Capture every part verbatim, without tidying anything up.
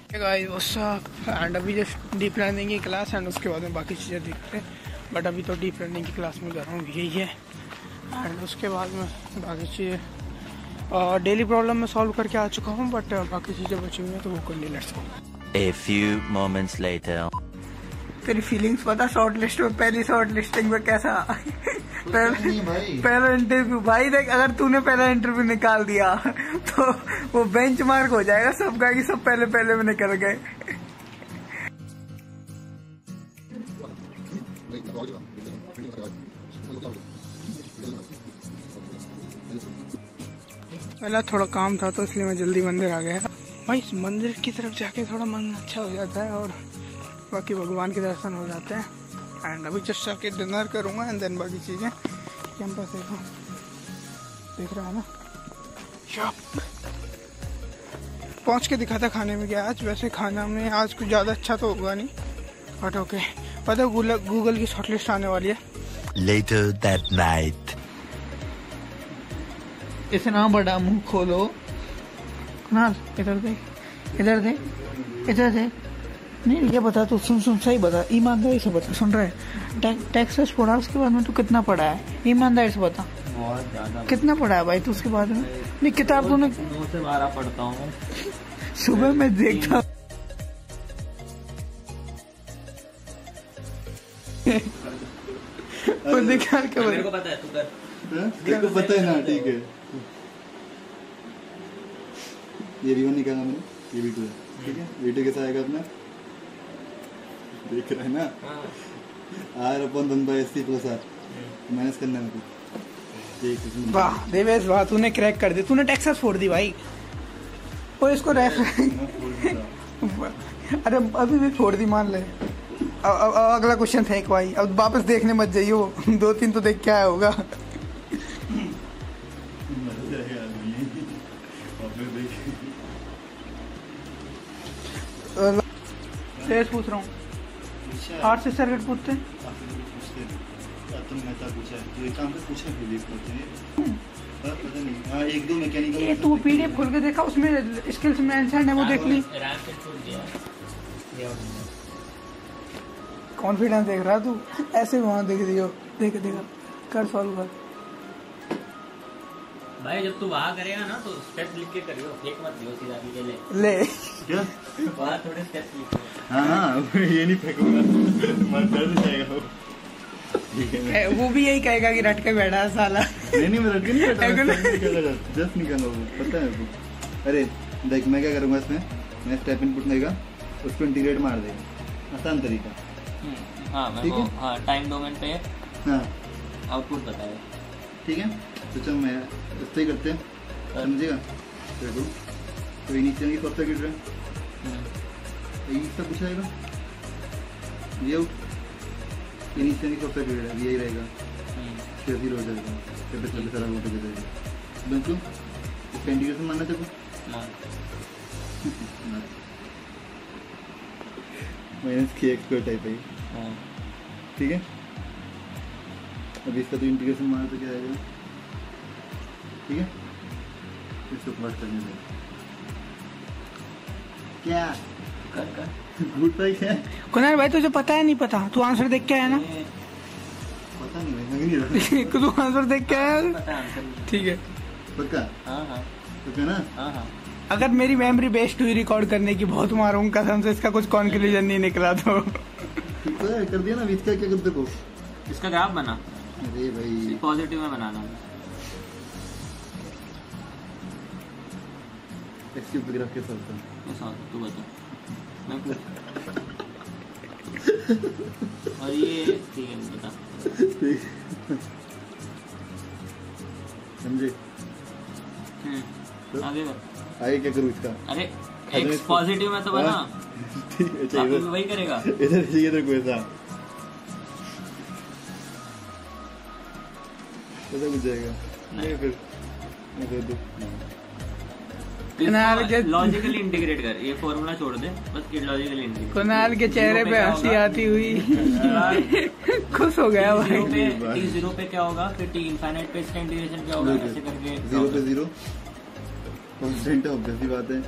Guys what's up and अभी just deep learning की class and उसके बाद में बाकी चीज़ें देखते हैं। बट अभी तो डीप लर्निंग की क्लास में जा रहा हूँ, यही है। एंड उसके बाद में बाकी चीज़ें डेली प्रॉब्लम में सॉल्व करके आ चुका हूँ, बट बाकी चीज़ें बची हुई हैं तो वो कर ली। Let's go. A few moments later. तेरी फीलिंग्स पता शॉर्ट लिस्ट में, पहली शॉर्ट लिस्टिंग में कैसा पहला इंटरव्यू भाई देख, अगर तूने पहला इंटरव्यू निकाल दिया तो वो बेंचमार्क हो जाएगा सबका कि सब पहले पहले में निकल गए। पहला थोड़ा काम था तो इसलिए मैं जल्दी मंदिर आ गया भाई। इस मंदिर की तरफ जाके थोड़ा मन अच्छा हो जाता है और बाकी भगवान के दर्शन हो जाते हैं। एंड अभी जस्ट आके डिनर करूँगा एंड देन बाकी चीज़ें कैंपस देखो, देख रहा है ना। शॉप पहुँच के दिखा था खाने में क्या आज। वैसे खाना में आज कुछ ज़्यादा अच्छा तो होगा नहीं, बट ओके। पता है गूगल गूगल की शॉर्टलिस्ट आने वाली है। Later that night. इतना बड़ा मुंह खोलो कुणाल, इधर देख, इधर देख, इधर देख। नहीं ये बता तू, सुन सुन सही बता, ईमानदारी से बता। सुन रहा है टे, टैक्सेस पढ़ा, उसके बाद में तू कितना पढ़ा है? ईमानदारी से बता। बहुत ज्यादा। कितना पढ़ा है भाई तू उसके बाद में? नहीं किताब तूने दो से बारह पढ़ता हूँ सुबह में देखता तो निकाल के मेरे को पता है, तू कर। तेरे को पता है ना, ठीक है। ये भी निकाला मैंने, ये भी है, ठीक है। वीडियो कैसा आएगा अपना, देख रहा है ना। R upon one by S plus R minus करना है मुझे। वाह देवेश वाह, तूने क्रैक कर दी, तूने टैक्सेस फोड़ दी भाई। और इसको रेफ अरे अभी भी फोड़ दी, मान ले। अब, अब, अब अगला क्वेश्चन फेंक भाई, अब वापस देखने मत जाइयो, दो तीन तो देख क्या होगा। शेष पूछ रहा हूँ, आठ से सर्किट पूछते हैं। एक दो मैकेनिकल। ये तू पीडीएफ खोल के देखा, उसमें स्किल्स मेंशन है, वो देख ली। कॉन्फिडेंस देख रहा तू, ऐसे वहां देख दियो, देख देखा कर सॉल्व कर भाई। जब तू वहाँ करेगा ना तो स्टेप्स लिख के करियो, फेक मत दियो, सीधा भी ले ले क्या वहाँ थोड़े स्टेप्स लिखो। हाँ हाँ ये नहीं फेंकूंगा, मर दर्द जाएगा वो। वो भी यही कहेगा कि रट के बैठा है साला। नहीं नहीं मैं रट के नहीं बैठा, जस्ट निकालो, पता है आपको। अरे देख मैं क्या करूंगा इसमें, मैं स्टेप इनपुट देगा, उसको इंटीग्रेट मार देगा, आसान तरीका। हाँ मेरे को हाँ टाइम डोमेन पे हाँ आउटपुट बताएगा, ठीक है। तो चल मैं इस तरह करते हैं, समझेगा। देखो तो नीचे की कब तक गिर रहा है, ये सब कुछ आएगा, ये आउट, ये नीचे की कब तक गिर रहा है, यही रहेगा, फिर जीरो हो जाएगा, फिर चलते सारा वोट हो जाएगा। बिल्कुल इसका इंडिकेशन मानना चाहिए, माइनस की एक्स स्क्वायर टाइप है, ठीक है। अभी इसका तो इंटीग्रेशन माना तो क्या आएगा, ठीक है। इसको प्लॉट करने दो, क्या कर कर गुड बाइक है। कुनाल भाई तुझे पता है नहीं पता, तू आंसर देख के आया ना? पता नहीं भाई, नहीं रहा। तू आंसर देख के आया? पता है आंसर, ठीक है पक्का। हाँ हाँ पक्का ना। हाँ हाँ अगर मेरी मेमोरी बेस्ट हुई रिकॉर्ड करने की, बहुत मारूंगा कसम से, इसका कुछ कॉन्क्लूजन नहीं निकला तो कर दिया ना। इसका क्या करते को, इसका ग्राफ बना। अरे भाई पॉजिटिव में बनाना है। इसके ऊपर ग्राफ कैसा होता है, ऐसा तू बता। और ये ठीक है बता, समझे। आगे कर, आगे क्या करूँ इसका। अरे एक्स पॉजिटिव में तो बना, ठीक है चाहिए, वही करेगा। इधर चाहिए तो कोई ऐसा ऐसा कुछ जाएगा नहीं, फिर कुनाल के लॉजिकली इंटीग्रेट कर, ये फॉर्मूला छोड़ दे बस, कि लॉजिकली इंटीग्रेट। कुनाल के चेहरे पे हंसी आती हुई खुश हो गया भाई। टी जीरो पे क्या होगा, फिर टी इनफाइनाइट पे इसका इंटीग्रेशन क्या होगा, ऐसे करके जीरो पे जीरो कांस्टेंट है, ऑब्वियसली बात है।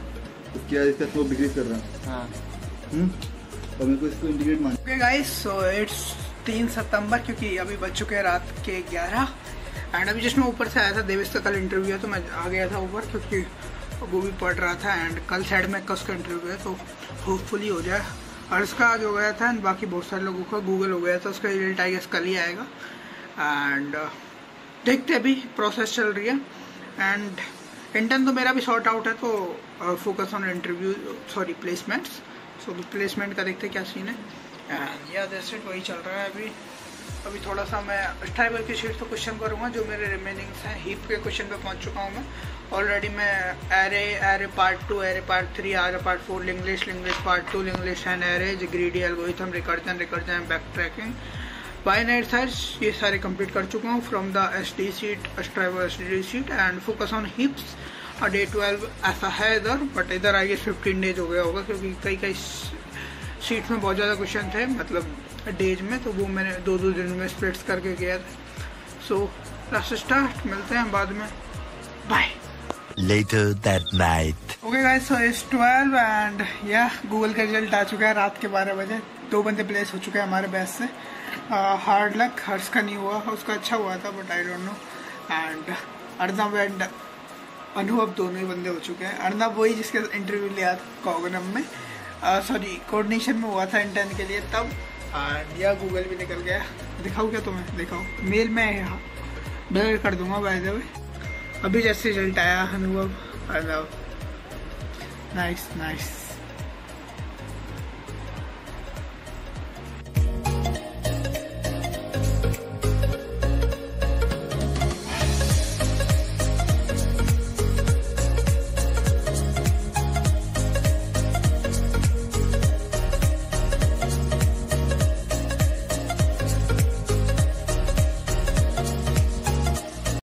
उसके बाद इसका स्लोप डिक्रीज कर रहा है। हाँ हम्म और मेरे को इसको इंडिकेट मान। ओके गाइस, सो इट्स तीन सितंबर, क्योंकि अभी बज चुके हैं रात के ग्यारह। एंड अभी जस्ट मैं ऊपर से आया था, देवेश का कल इंटरव्यू है तो मैं आ गया था ऊपर, क्योंकि वो भी पढ़ रहा था। एंड कल साइड में कस का इंटरव्यू है तो होपफुली हो जाए। और उसका आज हो गया था एंड बाकी बहुत सारे लोगों का गूगल हो गया था, उसका रिजल्ट आई गेस कल ही आएगा। एंड uh, देखते अभी प्रोसेस चल रही है। एंड इंटर्न तो मेरा भी सॉर्ट आउट है, तो focus on interview sorry placements. So placement का देखते क्या सीन है। एंड या दैट्स इट, वही चल रहा है अभी। अभी थोड़ा सा मैं स्ट्राइबर की शीट तो क्वेश्चन करूँगा, जो मेरे रिमेनिंग्स हैं। हीप के क्वेश्चन पे पहुँच चुका हूँ मैं ऑलरेडी। मैं array array part two, array part three, array part four, linked list linked list part two, linked list and arrays, greedy algorithm, recursion recursion, back tracking, binary search, ये सारे कंप्लीट कर चुका हूँ from the S D sheet, Striver S D sheet. And focus on heaps और day twelve ऐसा है इधर, but इधर आई गेस फिफ्टीन डेज हो गया होगा, क्योंकि कई कई सीट में बहुत ज़्यादा क्वेश्चन थे, मतलब डेज में, तो वो मैंने दो दो दिन में स्प्लिट्स करके गया था। सो लेट्स स्टार्ट, मिलते हैं बाद में, bye. Later that night. Okay guys, so it's twelve and या गूगल का रिजल्ट आ चुका है रात के बारह बजे। दो बंदे प्लेस हो चुके हैं हमारे बैच से। हार्ड लक, हर्ष का नहीं हुआ, उसका अच्छा हुआ था but I don't know. And Arnab and Anubhav दोनों ही बंदे हो चुके हैं। अर्नब वही जिसके इंटरव्यू लिया था कॉग्नम में, सॉरी कोऑर्डिनेशन में हुआ था इंटर्न के लिए तब। एंड या गूगल भी निकल गया। दिखाऊँ क्या तुम्हें? दिखाओ, मेल में ब्लर कर दूंगा बाय द वे। अभी जैसे रिजल्ट आया अनुभव, नाइस नाइस।